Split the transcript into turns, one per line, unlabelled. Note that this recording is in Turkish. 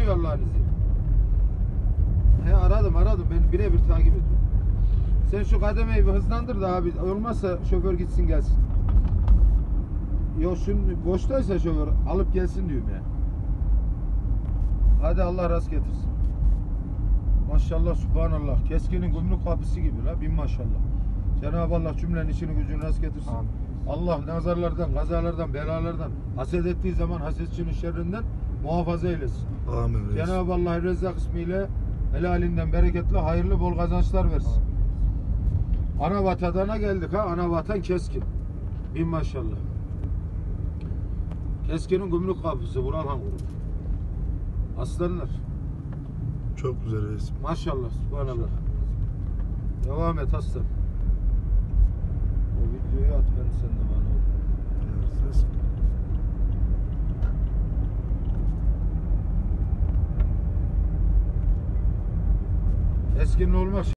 geliyor Allah'ın izniyle. He aradım. Ben birebir takip ediyorum. Sen şu kademeyi bir hızlandır da abi. Olmazsa şoför gitsin gelsin. Yok şimdi boştaysa şoför alıp gelsin diyorum ya. Hadi Allah rast getirsin. Maşallah subhanallah. Keskinin gümrük kapısı gibi la. Bin maşallah. Cenab-ı Allah cümlenin işini gücünü rast getirsin.
Amin.
Allah nazarlardan, kazalardan, belalardan, haset ettiği zaman hasetçinin şerrinden muhafaza eylesin.
Amin. Reis.
Cenab-ı Allah Rezzak ismiyle helalinden bereketli, hayırlı, bol kazançlar versin. Ana vatana geldik ha. Ana vatan Keskin. Bin maşallah. Keskin'in gümrük kapısı Buralhan grubu. Aslanlar.
Çok güzel reis.
Maşallah, subhanallah. Devam et aslan. O videoyu at ben sen de bana ol.
Evet, reis.
Keskin'in olmaz.